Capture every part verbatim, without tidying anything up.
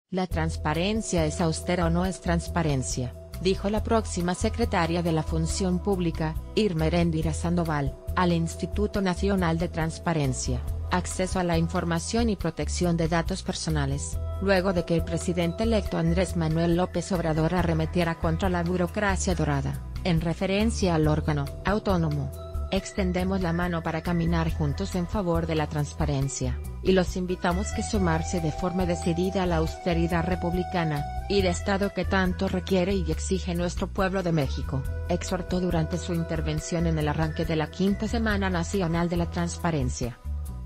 La transparencia es austera o no es transparencia, dijo la próxima secretaria de la Función Pública, Irma Eréndira Sandoval, al Instituto Nacional de Transparencia, Acceso a la Información y Protección de Datos Personales, luego de que el presidente electo Andrés Manuel López Obrador arremetiera contra la burocracia dorada, en referencia al órgano autónomo. Extendemos la mano para caminar juntos en favor de la transparencia, y los invitamos que sumarse de forma decidida a la austeridad republicana, y de Estado que tanto requiere y exige nuestro pueblo de México, exhortó durante su intervención en el arranque de la quinta Semana Nacional de la Transparencia.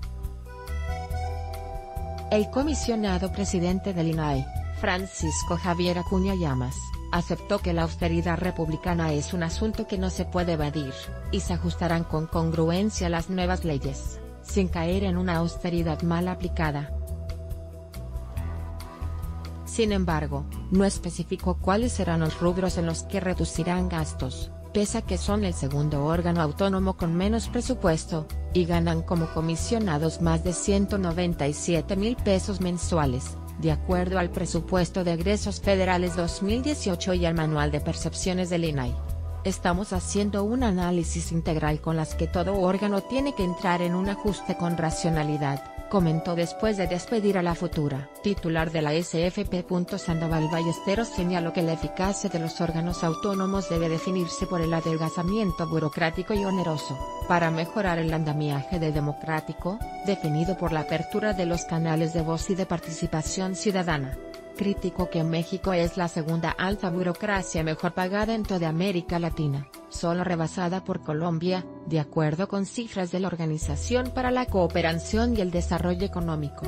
El comisionado presidente del I N A I, Francisco Javier Acuña Llamas, aceptó que la austeridad republicana es un asunto que no se puede evadir, y se ajustarán con congruencia a las nuevas leyes, sin caer en una austeridad mal aplicada. Sin embargo, no especificó cuáles serán los rubros en los que reducirán gastos, pese a que son el segundo órgano autónomo con menos presupuesto, y ganan como comisionados más de ciento noventa y siete mil pesos mensuales, de acuerdo al presupuesto de egresos federales dos mil dieciocho y al manual de percepciones del I N A I. Estamos haciendo un análisis integral con las que todo órgano tiene que entrar en un ajuste con racionalidad, comentó después de despedir a la futura titular de la S F P. Sandoval Ballesteros señaló que la eficacia de los órganos autónomos debe definirse por el adelgazamiento burocrático y oneroso, para mejorar el andamiaje de democrático, definido por la apertura de los canales de voz y de participación ciudadana. Criticó que México es la segunda alta burocracia mejor pagada en toda América Latina, solo rebasada por Colombia, de acuerdo con cifras de la Organización para la Cooperación y el Desarrollo Económico.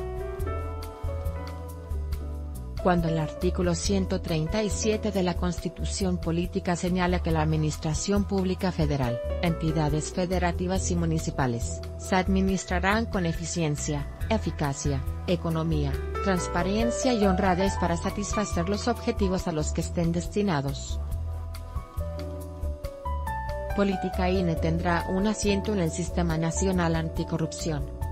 Cuando el artículo ciento treinta y siete de la Constitución Política señala que la Administración Pública Federal, entidades federativas y municipales, se administrarán con eficiencia, eficacia, economía, transparencia y honradez para satisfacer los objetivos a los que estén destinados. Política I N E tendrá un asiento en el Sistema Nacional Anticorrupción.